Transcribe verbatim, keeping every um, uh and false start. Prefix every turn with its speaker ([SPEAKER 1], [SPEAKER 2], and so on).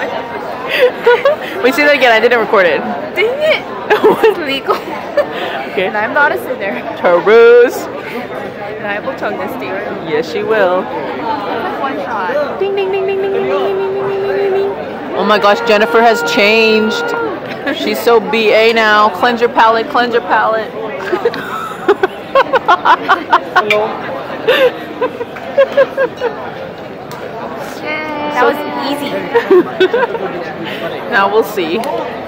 [SPEAKER 1] Wait, say that again. I didn't record it.
[SPEAKER 2] Dang it! It's legal.
[SPEAKER 1] Okay.
[SPEAKER 2] And I'm not a sinner.
[SPEAKER 1] Tarus.
[SPEAKER 2] And I will chug this steak.
[SPEAKER 1] Yes, she will.
[SPEAKER 2] One shot.
[SPEAKER 1] Ding, ding, ding, ding, ding, ding, ding, ding, ding, ding, ding. Oh my gosh, Jennifer has changed. She's so B A now. Cleanse your palate, cleanse your palate.
[SPEAKER 2] That was easy.
[SPEAKER 1] Now we'll see.